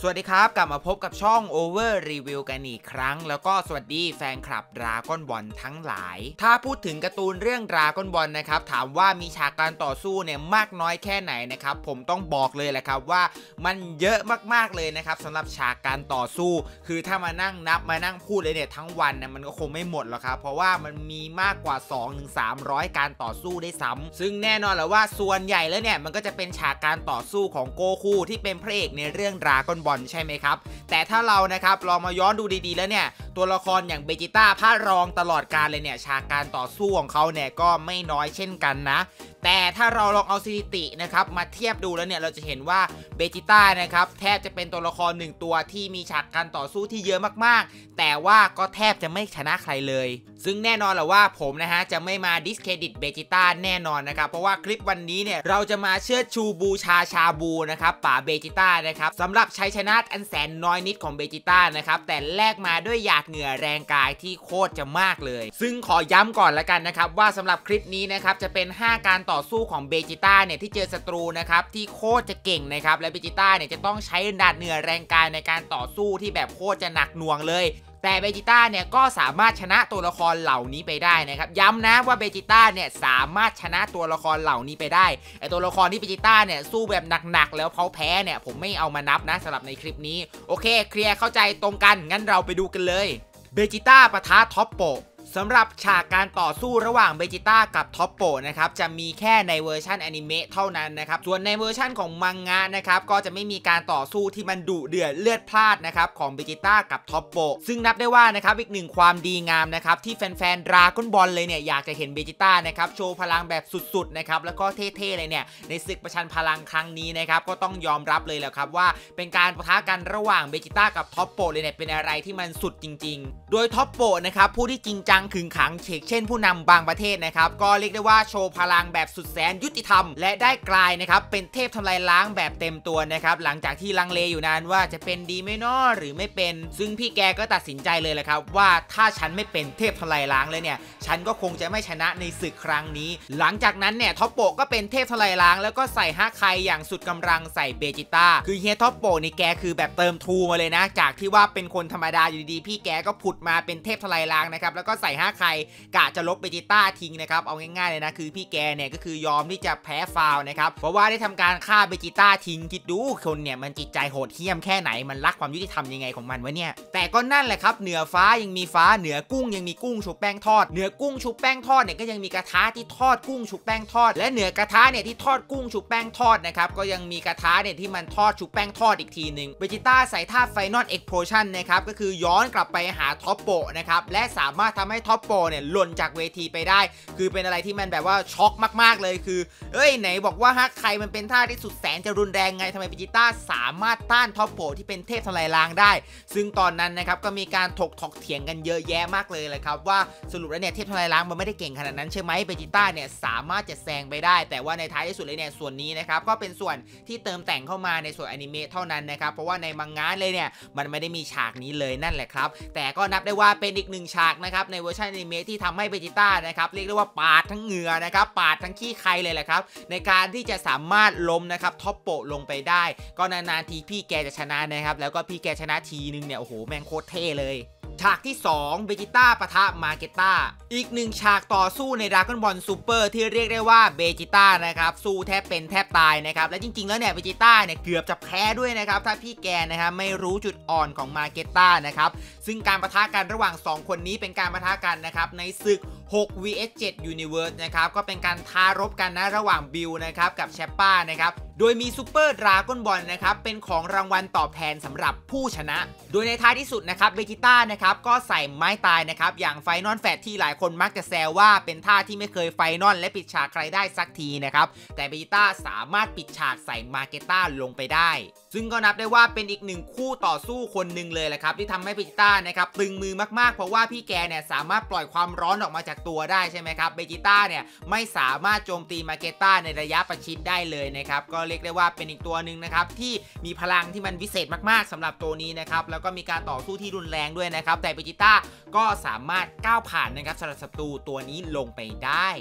สวัสดีครับกลับมาพบกับช่อง Over Review กันอีกครั้งแล้วก็สวัสดีแฟนคลับ Dragon Ball ทั้งหลายถ้าพูดถึงการ์ตูนเรื่อง Dragon Ball นะครับถามว่ามีฉากการต่อสู้เนี่ยมากน้อยแค่ไหนนะครับผมต้องบอกเลยแหละครับว่ามันเยอะมากๆเลยนะครับสำหรับฉากการต่อสู้คือถ้ามานั่งนับมานั่งพูดเลยเนี่ยทั้งวันเนี่ยมันก็คงไม่หมดหรอกครับเพราะว่ามันมีมากกว่า 2-300 การต่อสู้ได้ซ้ำซึ่งแน่นอนแหละว่าส่วนใหญ่แล้วเนี่ยมันก็จะเป็นฉากการต่อสู้ของโกคูที่เป็นพระเอกในเรื่อง Dragon Ball ใช่ไหมครับแต่ถ้าเรานะครับลองมาย้อนดูดีๆแล้วเนี่ยตัวละครอย่างเบจิต้าพระรองตลอดกาลเลยเนี่ยฉากการต่อสู้ของเขาเนี่ยก็ไม่น้อยเช่นกันนะแต่ถ้าเราลองเอาสถิตินะครับมาเทียบดูแล้วเนี่ยเราจะเห็นว่าเบจิต้านะครับแทบจะเป็นตัวละคร1ตัวที่มีฉากการต่อสู้ที่เยอะมากๆแต่ว่าก็แทบจะไม่ชนะใครเลยซึ่งแน่นอนแหละว่าผมนะฮะจะไม่มาดิสเครดิตเบจิต้าแน่นอนนะครับเพราะว่าคลิปวันนี้เนี่ยเราจะมาเชิดชูบูชาชาบูนะครับป่าเบจิต้านะครับสำหรับชัยชนะอันแสนน้อยนิดของเบจิต้านะครับแต่แลกมาด้วยหยาดเหงื่อแรงกายที่โคตรจะมากเลยซึ่งขอย้ำก่อนละกันนะครับว่าสำหรับคลิปนี้นะครับจะเป็น5การต่อสู้ของเบจิต้าเนี่ยที่เจอศัตรูนะครับที่โคตรจะเก่งนะครับและเบจิต้าเนี่ยจะต้องใช้หยาดเหงื่อแรงกายในการต่อสู้ที่แบบโคตรจะหนักหน่วงเลยแต่เบจิต้าเนี่ยก็สามารถชนะตัวละครเหล่านี้ไปได้นะครับย้ำนะว่าเบจิต้าเนี่ยสามารถชนะตัวละครเหล่านี้ไปได้ไอตัวละครที่เบจิต้าเนี่ยสู้แบบหนักๆแล้วเขาแพ้เนี่ยผมไม่เอามานับนะสำหรับในคลิปนี้โอเคเคลียร์เข้าใจตรงกันงั้นเราไปดูกันเลยเบจิต้าปะทะท็อปโปสำหรับฉากการต่อสู้ระหว่างเบจิต้ากับท็อปโปนะครับจะมีแค่ในเวอร์ชันอนิเมะเท่านั้นนะครับส่วนในเวอร์ชันของมังงะนะครับก็จะไม่มีการต่อสู้ที่มันดุเดือดเลือดพล่านนะครับของเบจิต้ากับท็อปโปซึ่งนับได้ว่านะครับอีกหนึ่งความดีงามนะครับที่แฟนๆดราก้อนบอลเลยเนี่ยอยากจะเห็นเบจิต้านะครับโชว์พลังแบบสุดๆนะครับแล้วก็เท่ๆเลยเนี่ยในศึกประชันพลังครั้งนี้นะครับก็ต้องยอมรับเลยแหละครับว่าเป็นการปะทะกันระหว่างเบจิต้ากับท็อปโปเลยเนี่ยเป็นอะไรที่มันสุดจริงๆโดยท็อปโปนะครับผู้ที่จริงจังขึงขังเช่นผู้นำบางประเทศนะครับก็เรียกได้ว่าโชว์พลังแบบสุดแสนยุติธรรมและได้กลายนะครับเป็นเทพทำลายล้างแบบเต็มตัวนะครับหลังจากที่ลังเลอยู่นานว่าจะเป็นดีไม่น้อหรือไม่เป็นซึ่งพี่แกก็ตัดสินใจเลยแหละครับว่าถ้าฉันไม่เป็นเทพทำลายล้างเลยเนี่ยฉันก็คงจะไม่ชนะในศึกครั้งนี้หลังจากนั้นเนี่ยท็อปโปก็เป็นเทพทำลายล้างแล้วก็ใส่ฮักไคอย่างสุดกำลังใส่เบจิต้าคือเฮียท็อปโปนี่แกคือแบบเติมทูมาเลยนะจากที่ว่าเป็นคนธรรมดาอยู่ดีๆพี่แกก็ผุดมาเป็นเทพทำลายล้างนะครับแล้วก็ใส่ฮักไคกะจะลบเบจิต้าทิ้งนะครับเอาง่ายๆเลยนะคือพี่แกเนี่ยก็คือยอมที่จะแพ้ฟาวนะครับเพราะว่าได้ทำการฆ่าเบจิต้าทิ้งคิดดูคนเนี่ยมันจิตใจโหดเหี้ยมแค่ไหนมันรักความยุติธรรมยังไงของมันวะเนี่ยแต่ก็นั่นแหละครับเหนือฟ้ายังมีฟ้าเหนือกุ้งยังมีกุ้งชุบแป้งทอดเหนือกุ้งชุบแป้งทอดเนี่ยก็ยังมีกระทะที่ทอดกุ้งชุบแป้งทอดและเหนือกระทะเนี่ยที่ทอดกุ้งชุบแป้งทอดนะครับก็ยังมีกระทะเนี่ยที่มันทอดชุบแป้งทอดอีกทีหนึ่งเบจิต้าใส่ท่าไฟนอลเอ็กโพชั่นนะครับก็คือย้อนกลับไปหาท็อปโปนะครับและสามารถทำให้ท็อปโปเนี่ยหล่นจากเวทีไปได้คือเป็นอะไรที่มันแบบว่าช็อกมากๆเลยคือไหนบอกว่าฮักใครมันเป็นท่าที่สุดแสนจะรุนแรงไงทำไมเบจิต้าสามารถต้านท็อปโปที่เป็นเทพทำลายล้างได้ซึ่งตอนนั้นนะครับก็มีการถกเถียงกันเยอะแยะมากเลยครับว่าสรุปแล้วเนี่ยเทพทำลายล้างมันไม่ได้เก่งขนาดนั้นใช่ไหมเบจิต้าเนี่ยสามารถจะแซงไปได้แต่ว่าในท้ายที่สุดเลยเนี่ยส่วนนี้นะครับก็เป็นส่วนที่เติมแต่งเข้ามาในส่วนอนิเมะเท่านั้นนะครับเพราะว่าในมังงะเลยเนี่ยมันไม่ได้มีฉากนี้เลยนั่นแหละครับแต่ก็นับได้ว่าเป็นอีกหนึ่งฉากนะครับในเวอร์ชันอนิเมะที่ทำให้เบจิต้านะครับเรียกได้ว่าปาดทั้งเหงื่อนะครับปาดทั้งขี้ใครเลยแหละครับในการที่จะสามารถล้มนะครับท็อปโปลงไปได้ก็นานๆทีพี่แกจะชนะนะครับแล้วก็พี่แกชนะทีนึงเนี่ยโอ้โหแม่งโคตรเท่เลยฉากที่2เบจิต้าปะทะมาเกต้าอีกหนึ่งฉากต่อสู้ใน Dragon Ball Super ที่เรียกได้ว่าเบจิต้านะครับสู้แทบเป็นแทบตายนะครับและจริงๆแล้วเนี่ยเบจิต้าเนี่ยเกือบจะแพ้ด้วยนะครับถ้าพี่แกนะครับไม่รู้จุดอ่อนของมาเกต้านะครับซึ่งการปะทะกันระหว่าง2คนนี้เป็นการปะทะกันนะครับในศึก6 vs 7 Universe นะครับก็เป็นการท้ารบกันนะระหว่างบิลนะครับกับแชปป้านะครับโดยมีซูเปอร์ดราก้อนบอลนะครับเป็นของรางวัลตอบแทนสำหรับผู้ชนะโดยในท้ายที่สุดนะครับเบจิต้านะครับก็ใส่ไม้ตายนะครับอย่างไฟนอลแฟตที่หลายคนมักจะแซวว่าเป็นท่าที่ไม่เคยไฟนอลและปิดฉากใครได้สักทีนะครับแต่เบจิต้าสามารถปิดฉากใส่มาเกต้าลงไปได้ซึ่งก็นับได้ว่าเป็นอีกหนึ่งคู่ต่อสู้คนหนึ่งเลยแหละครับที่ทำให้เบจิต้านะครับตึงมือมากๆเพราะว่าพี่แกเนี่ยสามารถปล่อยความร้อนออกมาจากตัวได้ใช่ไหมครับเบจิต้าเนี่ยไม่สามารถโจมตีมาเกต้าในระยะประชิดได้เลยนะครับก็เรียกได้ว่าเป็นอีกตัวหนึ่งนะครับที่มีพลังที่มันวิเศษมากๆสำหรับตัวนี้นะครับแล้วก็มีการต่อสู้ที่รุนแรงด้วยนะครับแต่เบจิต้าก็สามารถก้าวผ่านนะครับสำหรับศัตรูตัวนี้ลงไปได้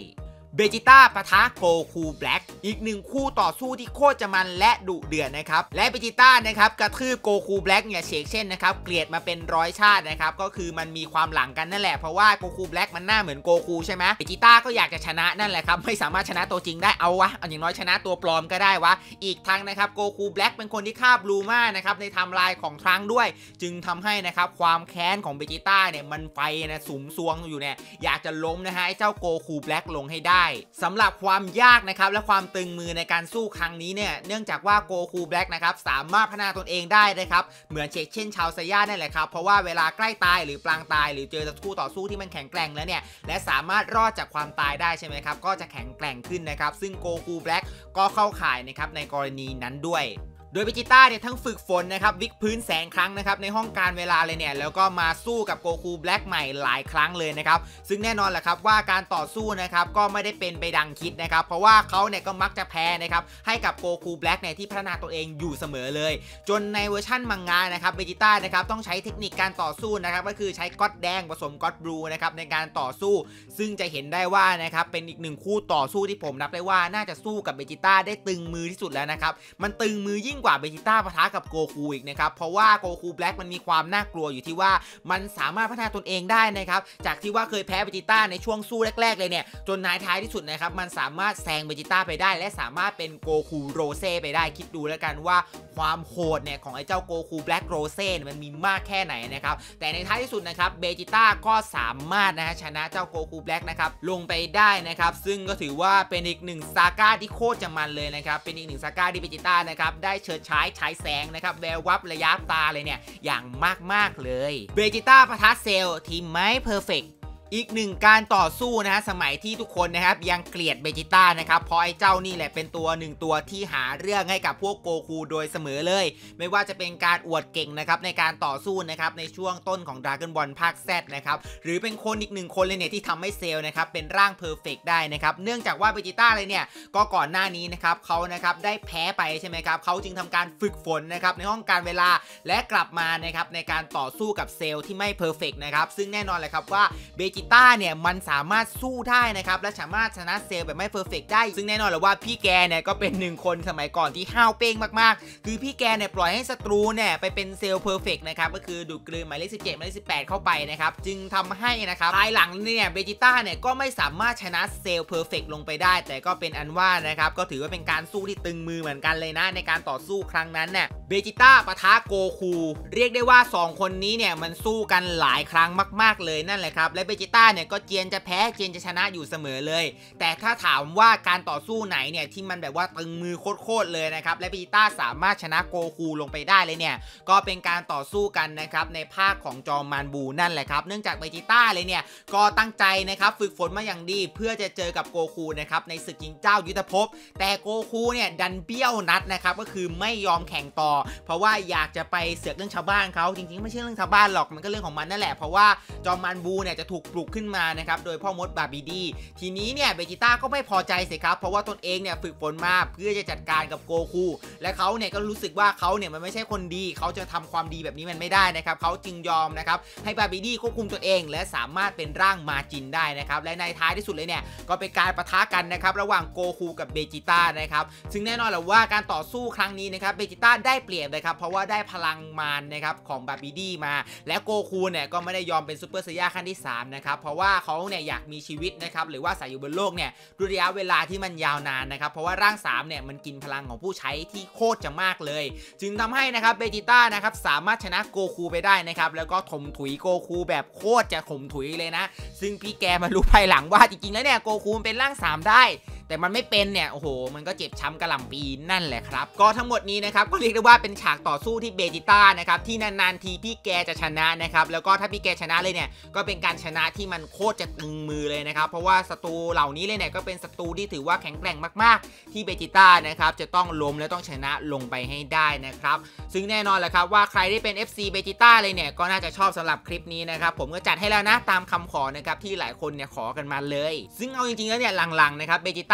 เบจิต้าปะทะโกคูแบล็กอีกหนึ่งคู่ต่อสู้ที่โคตรจะมันและดุเดือดนะครับและเบจิต้านะครับกระทืบโกคูแบล็กเนี่ยเฉกเช่นนะครับเกลียดมาเป็นร้อยชาตินะครับก็คือมันมีความหลังกันนั่นแหละเพราะว่าโกคูแบล็กมันหน้าเหมือนโกคูใช่ไหมเบจิต้าก็อยากจะชนะนั่นแหละครับไม่สามารถชนะตัวจริงได้เอาอย่างน้อยชนะตัวปลอมก็ได้วะอีกทั้งนะครับโกคูแบล็กเป็นคนที่ฆ่าบลูมานะครับในไทม์ไลน์ของทรังด้วยจึงทำให้นะครับความแค้นของเบจิต้าเนี่ยมันไฟนะสุมซวงอยู่เนี่ยอยากจะล้มนะฮะไอ้เจ้าโกคูแบล็กลงให้ได้สำหรับความยากนะครับและความตึงมือในการสู้ครั้งนี้เนี่ยเนื่องจากว่าโกคูแบล็กนะครับสามารถพัฒนาตนเองได้นะครับเหมือนเช่นชาวไซย่านั่นแหละครับเพราะว่าเวลาใกล้ตายหรือปลางตายหรือเจอคู่ต่อสู้ที่มันแข็งแกร่งแล้วเนี่ยและสามารถรอดจากความตายได้ใช่ไหมครับก็จะแข็งแกร่งขึ้นนะครับซึ่งโกคูแบล็กก็เข้าข่ายนะครับในกรณีนั้นด้วยโดยเบจิต้าเนี่ยทั้งฝึกฝนนะครับวิกพื้นแสนครั้งนะครับในห้องการเวลาเลยเนี่ยแล้วก็มาสู้กับโกคูแบล็กใหม่หลายครั้งเลยนะครับซึ่งแน่นอนแหละครับว่าการต่อสู้นะครับก็ไม่ได้เป็นไปดังคิดนะครับเพราะว่าเขาเนี่ยก็มักจะแพ้นะครับให้กับโกคูแบล็กเนี่ยที่พัฒนาตัวเองอยู่เสมอเลยจนในเวอร์ชั่นมังงะนะครับเบจิต้านะครับต้องใช้เทคนิคการต่อสู้นะครับก็คือใช้ก๊อตแดงผสมก๊อตบลูนะครับในการต่อสู้ซึ่งจะเห็นได้ว่านะครับเป็นอีกหนึ่งคู่ต่อสู้ที่ผมนับได้ว่าน่าจะสู้กับเบจิต้าได้ตึงมือที่สุดแล้วนะครับมันตึงมือยิ่งกว่าเบจิต้าปะทะกับโกคูอีกนะครับเพราะว่าโกคูแบล็กมันมีความน่ากลัวอยู่ที่ว่ามันสามารถพัฒนาตนเองได้นะครับจากที่ว่าเคยแพ้เบจิต้าในช่วงสู้แรกๆเลยเนี่ยจนท้ายที่สุดนะครับมันสามารถแซงเบจิต้าไปได้และสามารถเป็นโกคูโรเซ่ไปได้คิดดูแล้วกันว่าความโหดเนี่ยของไอ้เจ้าโกคูแบล็กโรเซ่มันมีมากแค่ไหนนะครับแต่ในท้ายที่สุดนะครับเบจิต้าก็สามารถนะฮะชนะเจ้าโกคูแบล็กนะครับลงไปได้นะครับซึ่งก็ถือว่าเป็นอีกหนึ่งซาก้าที่โคตรจะมันเลยนะครับเป็นอีกหนึ่งซาก้าที่เบจิต้านะครับได้เฉิดฉายแสงนะครับแวววับระยับตาเลยเนี่ยอย่างมากๆเลยเบจิต้าปะทะเซลทีมไม่เพอร์เฟกต์อีกหนึ่งการต่อสู้นะฮะสมัยที่ทุกคนนะครับยังเกลียดเบจิต้านะครับเพราะไอ้เจ้านี่แหละเป็นตัวหนึ่งตัวที่หาเรื่องให้กับพวกโกคูโดยเสมอเลยไม่ว่าจะเป็นการอวดเก่งนะครับในการต่อสู้นะครับในช่วงต้นของ Dragon Ball ภาค Z นะครับหรือเป็นคนอีกหนึ่งคนเลยเนี่ยที่ทำให้เซลนะครับเป็นร่างเพอร์เฟกต์ได้นะครับเนื่องจากว่าเบจิต้าเลยเนี่ยก็ก่อนหน้านี้นะครับเขานะครับได้แพ้ไปใช่ไหมครับเขาจึงทำการฝึกฝนนะครับในห้องการเวลาและกลับมานะครับในการต่อสู้กับเซลที่ไม่เพอร์เฟกต์นะครับซึ่งแน่นอนเลยครับว่าเบจิต้าเนี่ยมันสามารถสู้ได้นะครับและสามารถชนะเซลแบบไม่เพอร์เฟกต์ได้ซึ่งแน่นอนเลยว่าพี่แกเนี่ยก็เป็นหนึ่งคนสมัยก่อนที่ห้าวเป้งมากๆคือพี่แกเนี่ยปล่อยให้ศัตรูเนี่ยไปเป็นเซลเพอร์เฟกต์นะครับก็คือดูดกลืนหมายเลข17หมายเลข18เข้าไปนะครับจึงทำให้นะครับภายหลังเนี่ยเบจิต้าเนี่ยก็ไม่สามารถชนะเซลเพอร์เฟกต์ลงไปได้แต่ก็เป็นอันว่านะครับก็ถือว่าเป็นการสู้ที่ตึงมือเหมือนกันเลยนะในการต่อสู้ครั้งนั้นเนี่ยเบจิต้าปะทะโกคูเรียกได้ว่า2คนนี้เนี่ยมันสู้กันหลายครั้งมากๆเลยนั่นแหละครับและเบจิต้าเนี่ยก็เจียนจะแพ้เจียนจะชนะอยู่เสมอเลยแต่ถ้าถามว่าการต่อสู้ไหนเนี่ยที่มันแบบว่าตึงมือโคตรเลยนะครับและเบจิต้าสามารถชนะโกคูลงไปได้เลยเนี่ยก็เป็นการต่อสู้กันนะครับในภาคของจอมมารบูนั่นแหละครับเนื่องจากเบจิต้าเลยเนี่ยก็ตั้งใจนะครับฝึกฝนมาอย่างดีเพื่อจะเจอกับโกคูนะครับในศึกชิงเจ้ายุทธภพแต่โกคูเนี่ยดันเบี้ยวนัดนะครับก็คือไม่ยอมแข่งต่อเพราะว่าอยากจะไปเสือกเรื่องชาวบ้านเขาจริงๆไม่ใช่เรื่องชาวบ้านหรอกมันก็เรื่องของมันนั่นแหละเพราะว่าจอมมารบูเนี่ยจะถูกปลุกขึ้นมานะครับโดยพ่อมดบาบิดีทีนี้เนี่ยเบจิต้าก็ไม่พอใจสิครับเพราะว่าตนเองเนี่ยฝึกฝนมาเพื่อจะจัดการกับโกคูและเขาเนี่ยก็รู้สึกว่าเขาเนี่ยมันไม่ใช่คนดีเขาจะทำความดีแบบนี้มันไม่ได้นะครับเขาจึงยอมนะครับให้บาบิดีควบคุมตัวเองและสามารถเป็นร่างมาจินได้นะครับและในท้ายที่สุดเลยเนี่ยก็เป็นการปะทะกันนะครับระหว่างโกคูกับเบจิต้านะครับซึ่งแน่นอนแหละว่าการต่อสู้ครั้งนี้นะครับเบจิต้าได้เปรียบนะครับเพราะว่าได้พลังมารนะครับของบาบิดีมาและโกคูเนี่ยก็ไม่ได้ยอมเป็นซูเปอร์ไซย่าขั้นที่3นะครับเพราะว่าเขาเนี่ยอยากมีชีวิตนะครับหรือว่าอาศัยอยู่บนโลกเนี่ยด้วยระยะเวลาที่มันยาวนานนะครับเพราะว่าร่าง3เนี่ยมันกินพลังของผู้ใช้ที่โคตรจะมากเลยจึงทำให้นะครับเบจิต้านะครับสามารถชนะโกคูไปได้นะครับแล้วก็ถมถุยโกคูแบบโคตรจะถมถุยเลยนะซึ่งพี่แกมารู้ภายหลังว่าจริงๆแล้วเนี่ยโกคูมันเป็นร่าง3ได้แต่มันไม่เป็นเนี่ยโอ้โหมันก็เจ็บช้ำกระหล่ำปีนั่นแหละครับก็ทั้งหมดนี้นะครับก็เรียกได้ว่าเป็นฉากต่อสู้ที่เบจิต้านะครับที่นานๆทีพี่แกจะชนะนะครับแล้วก็ถ้าพี่แกชนะเลยเนี่ยก็เป็นการชนะที่มันโคตรจะตึงมือเลยนะครับเพราะว่าศัตรูเหล่านี้เลยเนี่ยก็เป็นศัตรูที่ถือว่าแข็งแกร่งมากๆที่เบจิต้านะครับจะต้องล้มและต้องชนะลงไปให้ได้นะครับซึ่งแน่นอนแหละครับว่าใครที่เป็น FC เบจิต้าเลยเนี่ยก็น่าจะชอบสำหรับคลิปนี้นะครับผมก็จัดให้แล้วนะตามคำขอนะครับที่หลายคนเนี่ยขอกันมาเลยซึ่งเอาจริงๆแล้วเนี่ยหลังๆนะครับเบจิต้า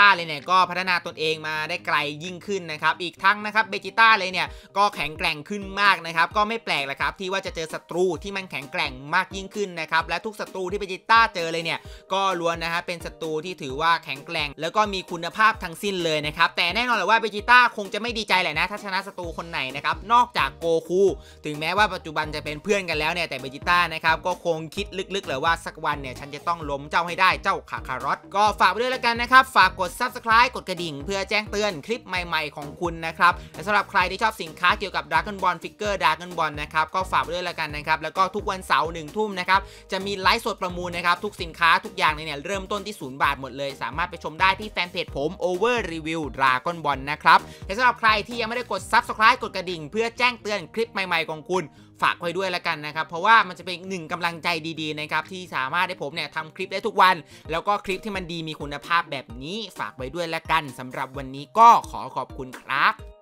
เลยเนี่ยก็พัฒนาตนเองมาได้ไกลยิ่งขึ้นนะครับอีกทั้งนะครับเบจิต้าเลยเนี่ยก็แข็งแกร่งขึ้นมากนะครับก็ไม่แปลกแหละครับที่ว่าจะเจอศัตรูที่มันแข็งแกร่งมากยิ่งขึ้นนะครับและทุกศัตรูที่เบจิต้าเจอเลยเนี่ยก็ล้วนนะฮะเป็นศัตรูที่ถือว่าแข็งแกร่งแล้วก็มีคุณภาพทั้งสิ้นเลยนะครับแต่แน่นอนเลยว่าเบจิต้าคงจะไม่ดีใจแหละนะถ้าชนะศัตรูคนไหนนะครับนอกจากโกคูถึงแม้ว่าปัจจุบันจะเป็นเพื่อนกันแล้วเนี่ยแต่เบจิต้านะครับก็คงคิดลึกๆเลยว่าสักวันเนี่ยฉันจะต้องล้มเจ้าให้ได้เจ้าคาคารอตก็ฝากไว้ด้วยแล้วกันนะครับฝากกด Subscribe กดกระดิ่งเพื่อแจ้งเตือนคลิปใหม่ๆของคุณนะครับและสำหรับใครที่ชอบสินค้าเกี่ยวกับ Dragon Ball Figure Dragon Ball นะครับก็ฝากไว้ด้วยแล้วกันนะครับแล้วก็ทุกวันเสาร์1 ทุ่มนะครับจะมีไลฟ์สดประมูลนะครับทุกสินค้าทุกอย่างเนี่ยเริ่มต้นที่0 บาทหมดเลยสามารถไปชมได้ที่แฟนเพจผม Over Review Dragon Ball นะครับและสำหรับใครที่ยังไม่ได้กด Subscribe กดกระดิ่งเพื่อแจ้งเตือนคลิปใหม่ๆของคุณฝากไว้ด้วยแล้วกันนะครับเพราะว่ามันจะเป็น1 กำลังใจดีๆนะครับที่สามารถให้ผมเนี่ยทำคลิปได้ทุกวันแล้วก็คลิปที่มันดีมีคุณภาพแบบนี้ฝากไว้ด้วยแล้วกันสำหรับวันนี้ก็ขอขอบคุณครับ